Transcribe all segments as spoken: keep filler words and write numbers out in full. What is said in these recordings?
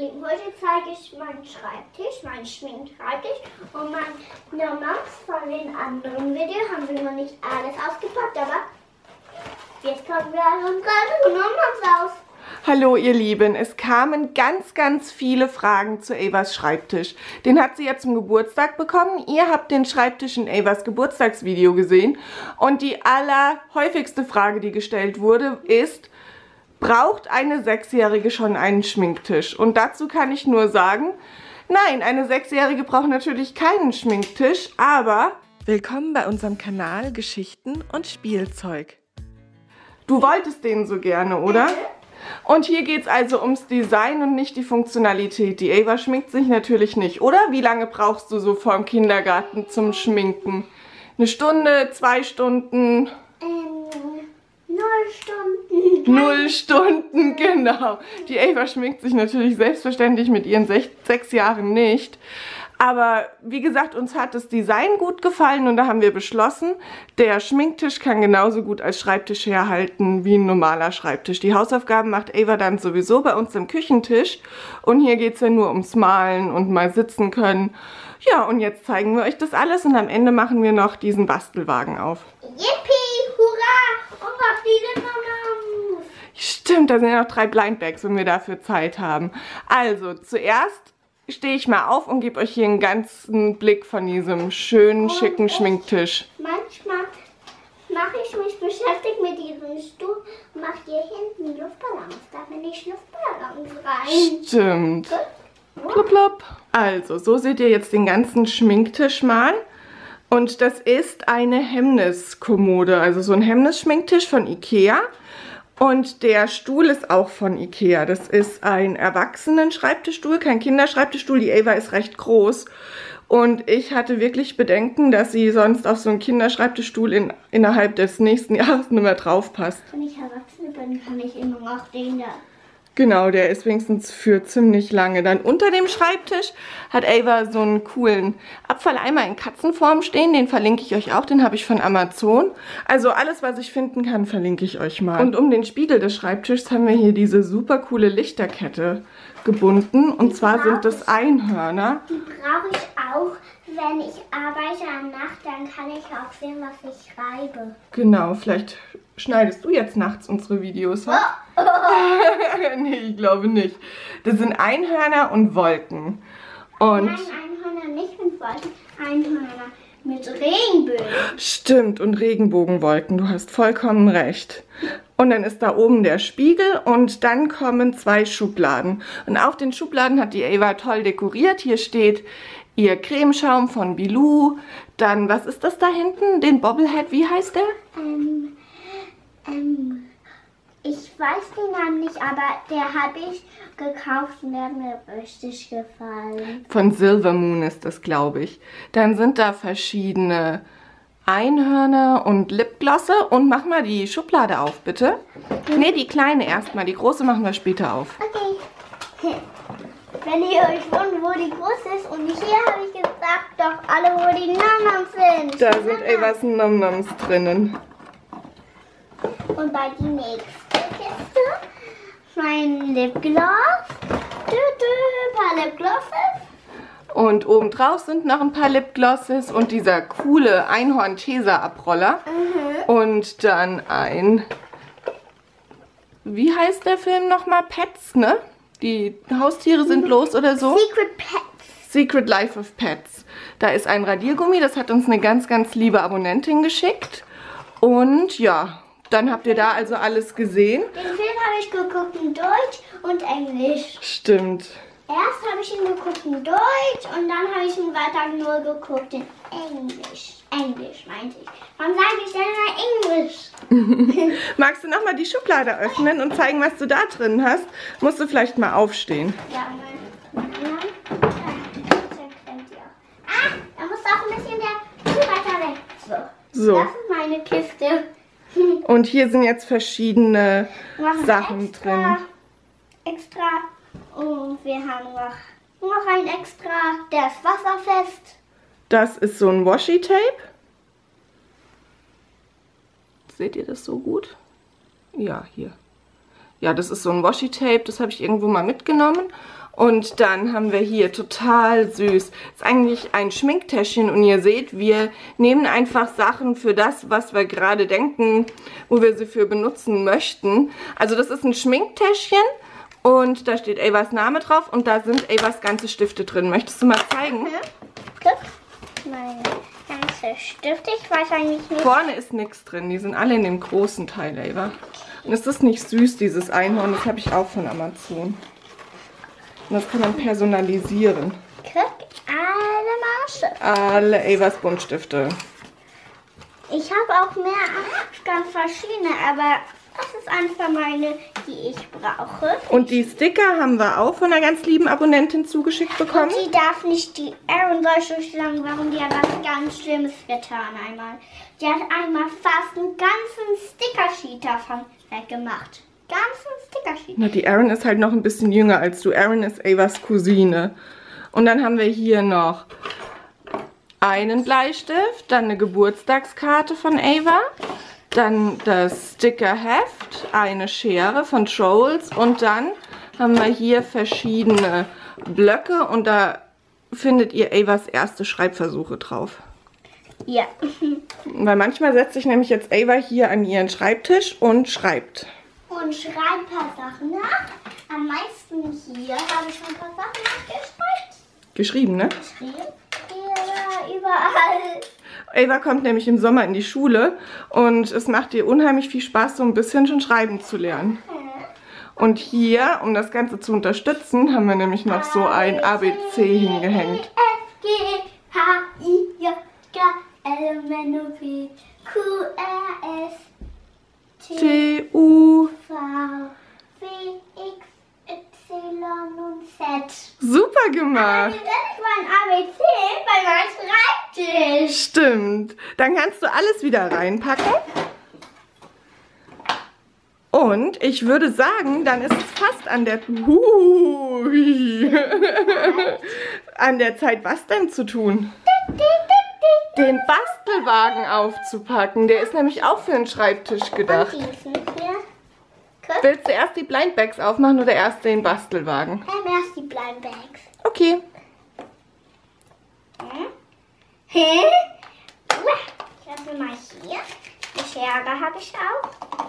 Lieben, heute zeige ich meinen Schreibtisch, meinen Schminkschreibtisch und mein normales von den anderen Videos haben wir noch nicht alles ausgepackt, aber jetzt kommen wir an unsere Nummern raus. Hallo ihr Lieben, es kamen ganz, ganz viele Fragen zu Avas Schreibtisch. Den hat sie ja zum Geburtstag bekommen. Ihr habt den Schreibtisch in Avas Geburtstagsvideo gesehen. Und die allerhäufigste Frage, die gestellt wurde, ist: Braucht eine Sechsjährige schon einen Schminktisch? Und dazu kann ich nur sagen, nein, eine Sechsjährige braucht natürlich keinen Schminktisch, aber willkommen bei unserem Kanal Geschichten und Spielzeug. Du wolltest den so gerne, oder? Und hier geht es also ums Design und nicht die Funktionalität. Die Ava schminkt sich natürlich nicht, oder? Wie lange brauchst du so vorm Kindergarten zum Schminken? Eine Stunde, zwei Stunden? Ähm, null Stunden. Null Stunden, genau. Die Ava schminkt sich natürlich selbstverständlich mit ihren sech, sechs Jahren nicht. Aber wie gesagt, uns hat das Design gut gefallen und da haben wir beschlossen, der Schminktisch kann genauso gut als Schreibtisch herhalten wie ein normaler Schreibtisch. Die Hausaufgaben macht Ava dann sowieso bei uns am Küchentisch und hier geht es ja nur ums Malen und mal sitzen können. Ja, und jetzt zeigen wir euch das alles und am Ende machen wir noch diesen Bastelwagen auf. Yippie, hurra und noch diese Nummern. Stimmt, da sind ja noch drei Blindbags, wenn wir dafür Zeit haben. Also, zuerst stehe ich mal auf und gebe euch hier einen ganzen Blick von diesem schönen, schicken Schminktisch. Manchmal mache ich mich beschäftigt mit diesem Stuhl und mache hier hinten Luftballons. Da bin ich Luftballons rein. Stimmt. Plopp, plopp. Also, so seht ihr jetzt den ganzen Schminktisch mal. Und das ist eine Hemmniskommode, also so ein Hemmnisschminktisch von Ikea. Und der Stuhl ist auch von Ikea. Das ist ein Erwachsenen-Schreibtischstuhl, kein Kinderschreibtischstuhl. Die Ava ist recht groß. Und ich hatte wirklich Bedenken, dass sie sonst auf so einen Kinderschreibtischstuhl in, innerhalb des nächsten Jahres nicht mehr drauf passt. Wenn ich erwachsen bin, kann ich immer noch den da. Genau, der ist wenigstens für ziemlich lange. Dann unter dem Schreibtisch hat Ava so einen coolen Abfalleimer in Katzenform stehen. Den verlinke ich euch auch, den habe ich von Amazon. Also alles, was ich finden kann, verlinke ich euch mal. Und um den Spiegel des Schreibtischs haben wir hier diese super coole Lichterkette gebunden. Und zwar sind das Einhörner. Die brauche ich auch, wenn ich arbeite am Nacht. Dann kann ich auch sehen, was ich schreibe. Genau, vielleicht schneidest du jetzt nachts unsere Videos, ha? Oh, oh. Nee, ich glaube nicht. Das sind Einhörner und Wolken. Und Nein, Einhörner nicht mit Wolken, Einhörner mit Regenbögen. Stimmt, und Regenbogenwolken, du hast vollkommen recht. Und dann ist da oben der Spiegel und dann kommen zwei Schubladen. Und auf den Schubladen hat die Ava toll dekoriert. Hier steht ihr Cremeschaum von Bilou. Dann, was ist das da hinten? Den Bobblehead, wie heißt der? Ähm, ähm, ich weiß den Namen nicht, aber der habe ich gekauft und der hat mir richtig gefallen. Von Silvermoon ist das, glaube ich. Dann sind da verschiedene Einhörner und Lipglosse. Und mach mal die Schublade auf, bitte. Ne, die kleine erstmal. Die große machen wir später auf. Okay. Wenn ihr euch wundert, wo die große ist, und hier habe ich gesagt, doch alle, wo die Nummern sind. Da sind Avas Nom-Noms drinnen. Und bei die nächste Kiste mein Lipgloss. Dü, dü, paar Lipglosses. Und obendrauf sind noch ein paar Lipglosses und dieser coole Einhorn-Tesa-Abroller. Mhm. Und dann ein, wie heißt der Film nochmal? Pets, ne? Die Haustiere sind los oder so. Secret Pets. Secret Life of Pets. Da ist ein Radiergummi, das hat uns eine ganz, ganz liebe Abonnentin geschickt. Und ja, dann habt ihr da also alles gesehen. Den Film habe ich geguckt in Deutsch und Englisch. Stimmt. Erst habe ich ihn geguckt in Deutsch und dann habe ich ihn weiter nur geguckt in Englisch. Englisch meinte ich. Warum sage ich denn immer Englisch? Magst du nochmal die Schublade öffnen und zeigen, was du da drin hast? Musst du vielleicht mal aufstehen. Ja, mein, mein, Ah, da muss auch ein bisschen der Stuhl weiter weg. So. So. Das ist meine Kiste. Und hier sind jetzt verschiedene Noch Sachen extra, drin. Extra. Und wir haben noch, noch ein extra, der ist wasserfest. Das ist so ein Washi-Tape. Seht ihr das so gut? Ja, hier. Ja, das ist so ein Washi-Tape, das habe ich irgendwo mal mitgenommen. Und dann haben wir hier, total süß, ist eigentlich ein Schminktäschchen und ihr seht, wir nehmen einfach Sachen für das, was wir gerade denken, wo wir sie für benutzen möchten. Also das ist ein Schminktäschchen und da steht Avas Name drauf und da sind Avas ganze Stifte drin. Möchtest du mal zeigen? Guck, meine ganze Stifte, ich weiß eigentlich nicht. Vorne ist nichts drin, die sind alle in dem großen Teil, Ava. Und ist das nicht süß, dieses Einhorn? Das habe ich auch von Amazon. Und das kann man personalisieren. Guck, alle Maße. Alle Avas Buntstifte. Ich habe auch mehr ganz verschiedene, aber das ist einfach meine, die ich brauche. Und die Sticker haben wir auch von einer ganz lieben Abonnentin zugeschickt bekommen. Und die darf nicht, die Erin soll schon sagen, warum die hat was ganz Schlimmes getan einmal. Die hat einmal fast einen ganzen Sticker-Sheet davon weggemacht. Ganzen Sticker-Sheet. Na, die Erin ist halt noch ein bisschen jünger als du. Erin ist Avas Cousine. Und dann haben wir hier noch einen Bleistift, dann eine Geburtstagskarte von Ava, dann das Stickerheft, eine Schere von Trolls und dann haben wir hier verschiedene Blöcke und da findet ihr Avas erste Schreibversuche drauf. Ja. Weil manchmal setzt sich nämlich jetzt Ava hier an ihren Schreibtisch und schreibt. Und schreibe ein paar Sachen nach. Am meisten hier habe ich schon ein paar Sachen nachgeschrieben. Geschrieben, ne? Geschrieben? Ja, überall. Ava kommt nämlich im Sommer in die Schule und es macht ihr unheimlich viel Spaß, so ein bisschen schon schreiben zu lernen. Und hier, um das Ganze zu unterstützen, haben wir nämlich noch so ein A B C hingehängt. F, G, H, I, J, K, L, M, N, O, P, Q, R, S, T, T, U. V, W, X, Y und Z. Super Aber gemacht. wie soll ich mein A B C bei meinem Schreibtisch? Stimmt. Dann kannst du alles wieder reinpacken. Und ich würde sagen, dann ist es fast an der, Hui. an der Zeit, was denn zu tun? Den Bastelwagen aufzupacken. Der ist nämlich auch für den Schreibtisch gedacht. Und diesen hier. Guck. Willst du erst die Blindbags aufmachen oder erst den Bastelwagen? Ähm, erst die Blindbags. Okay. Hm? Hä? Uah, ich lasse mal hier. Die Schere habe ich auch.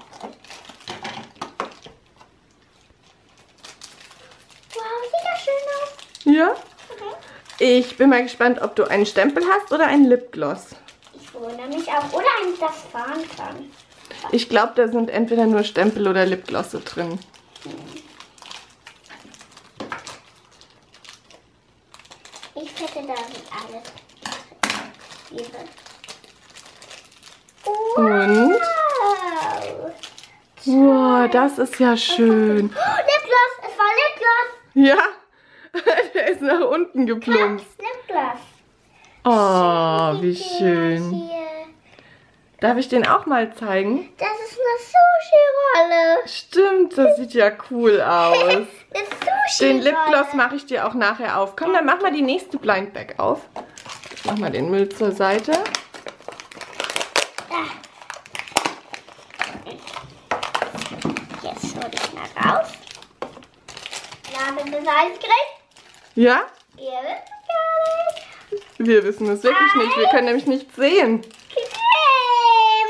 Wow, sieht das schön aus. Ja? Mhm. Ich bin mal gespannt, ob du einen Stempel hast oder einen Lipgloss. Ich wundere mich auch. Oder eigentlich das fahren kann. Ich glaube, da sind entweder nur Stempel oder Lipglosse drin. Ich hätte da wie alles. Hier. Und? Wow. Wow, das ist ja schön. Oh, Lipgloss. Es war Lipgloss. Ja, der ist nach unten geplumpst. Lipgloss. Oh, wie schön. Hier. Darf ich den auch mal zeigen? Das ist eine Sushi-Rolle. Stimmt, das sieht ja cool aus. Eine Sushi-Rolle. Den Lipgloss mache ich dir auch nachher auf. Komm, dann mach mal die nächste Blindbag auf. Ich mach mal den Müll zur Seite. Jetzt hol ich mal raus. Ja, wenn das alles kriegt. Ja? Ihr wisst es gar nicht. Wir wissen es wirklich nicht. Wir können nämlich nichts sehen. Creme,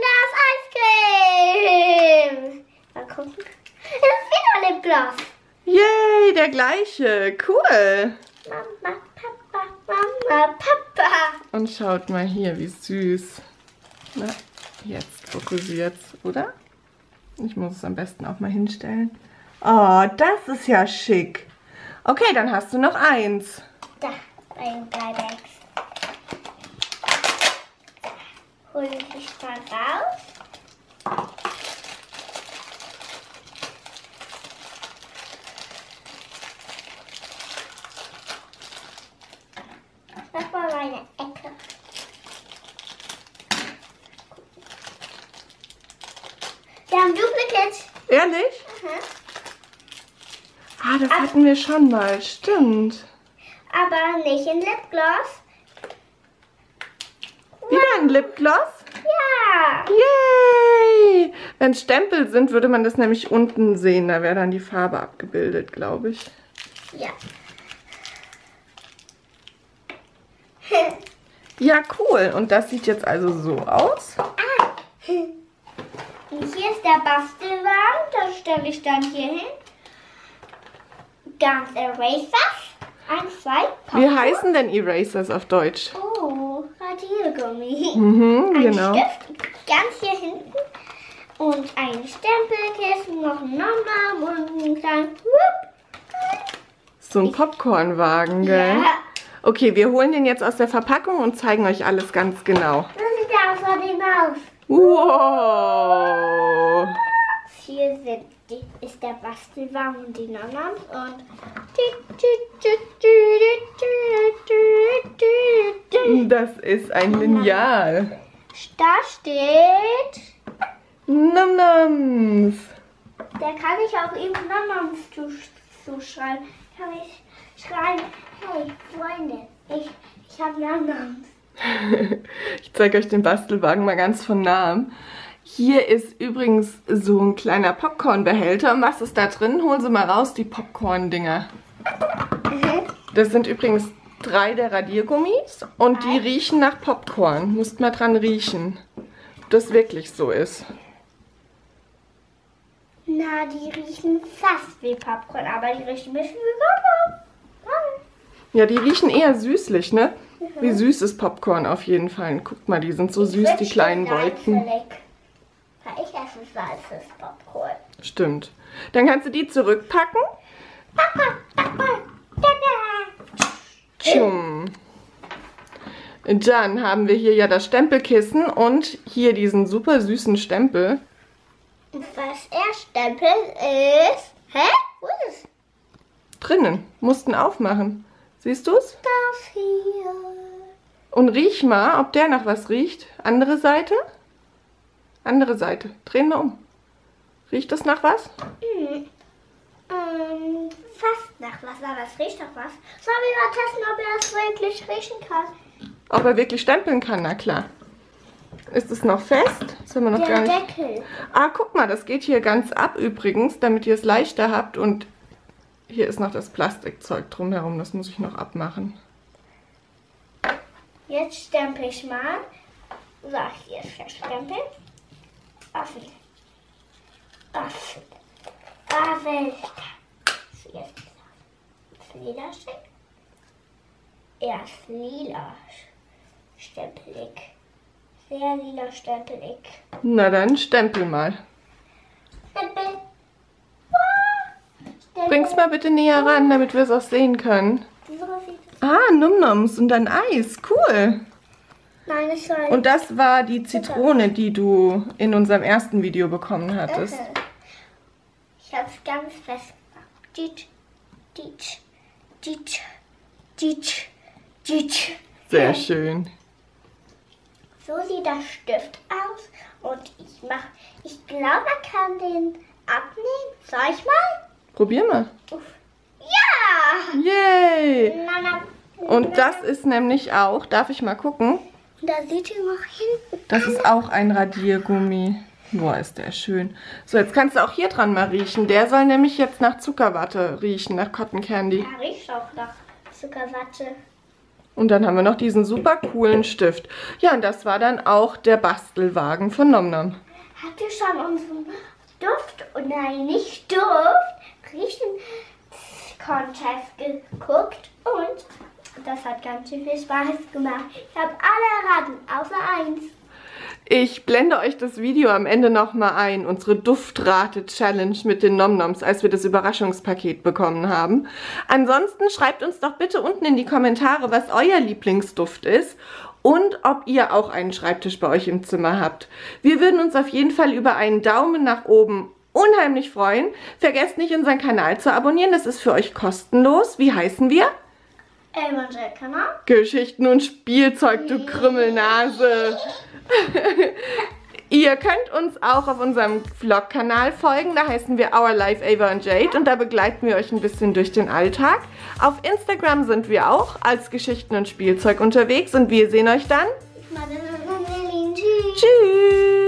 Lipgloss, Eiscreme. Mal gucken. Das ist wieder Lipgloss. Yay, der gleiche. Cool. Mama, Papa, Mama, Papa. Und schaut mal hier, wie süß. Na, jetzt fokussiert's, oder? Ich muss es am besten auch mal hinstellen. Oh, das ist ja schick. Okay, dann hast du noch eins. Da, bei den Bleibags. Hol ich mal raus. Das war meine Ecke. Wir haben Duplicates. Ehrlich? Aha. Ah, das hatten wir schon mal. Stimmt. Aber nicht in Lipgloss. Wieder ein Lipgloss? Ja. Yay! Wenn es Stempel sind, würde man das nämlich unten sehen. Da wäre dann die Farbe abgebildet, glaube ich. Ja. Ja, cool. Und das sieht jetzt also so aus. Ah. Und hier ist der Bastelwagen. Das stelle ich dann hier hin. Ganz Erasers. Eins, zwei. Wie heißen denn Erasers auf Deutsch? Oh, Radiergummi. Mhm, Ein genau. Stift ganz hier hinten. Und ein Stempelkissen, noch ein Nom-Nom und ein kleines Whoop. So ein Popcornwagen, gell? Ja. Okay, wir holen den jetzt aus der Verpackung und zeigen euch alles ganz genau. So sieht der aus von dem aus. Wow! Hier sind die, ist der Bastelwagen und die Nom-Noms und Das ist ein Lineal. da steht, Nom-Noms. da kann ich auch eben Nom-Noms zuschreiben. Kann ich schreiben, hey Freunde, ich, ich habe Nom-Noms. Ich zeige euch den Bastelwagen mal ganz von nahem. Hier ist übrigens so ein kleiner Popcornbehälter. Und was ist da drin? Holen Sie mal raus, die Popcorn-Dinger. Das sind übrigens drei der Radiergummis und die riechen nach Popcorn. Müsst mal dran riechen, ob das wirklich so ist. Na, die riechen fast wie Popcorn, aber die riechen ein bisschen wie Popcorn. Ja, die riechen eher süßlich, ne? Wie süß ist Popcorn auf jeden Fall. Guckt mal, die sind so süß, die kleinen Wolken. Ich esse salzes Popcorn. Stimmt. Dann kannst du die zurückpacken. Tschum. Dann haben wir hier ja das Stempelkissen und hier diesen super süßen Stempel. Was er stempelt ist... Hä? Wo ist es? Drinnen. Mussten aufmachen. Siehst du es? Das hier. Und riech mal, ob der nach was riecht. Andere Seite. Andere Seite. Drehen wir um. Riecht das nach was? Hm. Ähm, fast nach was, aber es riecht nach was. Sollen wir mal testen, ob er es wirklich riechen kann? Ob er wirklich stempeln kann, na klar. Ist es noch fest? Das haben wir noch Der gar nicht. Deckel. Ah, guck mal, das geht hier ganz ab übrigens, damit ihr es leichter habt. Und hier ist noch das Plastikzeug drumherum. Das muss ich noch abmachen. Jetzt stempel ich mal. So, hier ist der Stempel. Offen. Offen. Offen. Jetzt das lila Stück. Erst lila stempelig. Sehr lila stempelig. Na dann, stempel mal. Stempel. Ah, Stempel. Bring's mal bitte näher ran, damit wir es auch sehen können. So sieht es. Ah, Num-Noms und dann Eis. Cool. Nein, es soll. Und das war die Zitrone, die du in unserem ersten Video bekommen hattest. Ich habe es ganz fest gemacht. Ditsch, ditsch, ditsch, ditsch, ditsch. Sehr schön. So sieht der Stift aus und ich mach, ich glaube, man kann den abnehmen. Soll ich mal? Probier mal. Uff. Ja! Yay! Na, na, Und das ist nämlich auch, darf ich mal gucken? da seht ihr noch hinten. Das ist auch ein Radiergummi. Boah, ist der schön. So, jetzt kannst du auch hier dran mal riechen. Der soll nämlich jetzt nach Zuckerwatte riechen, nach Cotton Candy. Er riecht auch nach Zuckerwatte. Und dann haben wir noch diesen super coolen Stift. Ja, und das war dann auch der Bastelwagen von Nom-Nom. Habt ihr schon unseren Duft, oh nein, nicht Duft, Riechen Contest geguckt und das hat ganz schön viel Spaß gemacht. Ich habe alle erraten, außer eins. Ich blende euch das Video am Ende nochmal ein, unsere Duftrate-Challenge mit den Nom-Noms, als wir das Überraschungspaket bekommen haben. Ansonsten schreibt uns doch bitte unten in die Kommentare, was euer Lieblingsduft ist und ob ihr auch einen Schreibtisch bei euch im Zimmer habt. Wir würden uns auf jeden Fall über einen Daumen nach oben unheimlich freuen. Vergesst nicht, unseren Kanal zu abonnieren, das ist für euch kostenlos. Wie heißen wir? Ey, unser Kanal. Geschichten und Spielzeug, du Krümmelnase. Ihr könnt uns auch auf unserem Vlog-Kanal folgen, da heißen wir Our Life Ava und Jade und da begleiten wir euch ein bisschen durch den Alltag. Auf Instagram sind wir auch als Geschichten und Spielzeug unterwegs und wir sehen euch dann. Tschüss. Tschüss!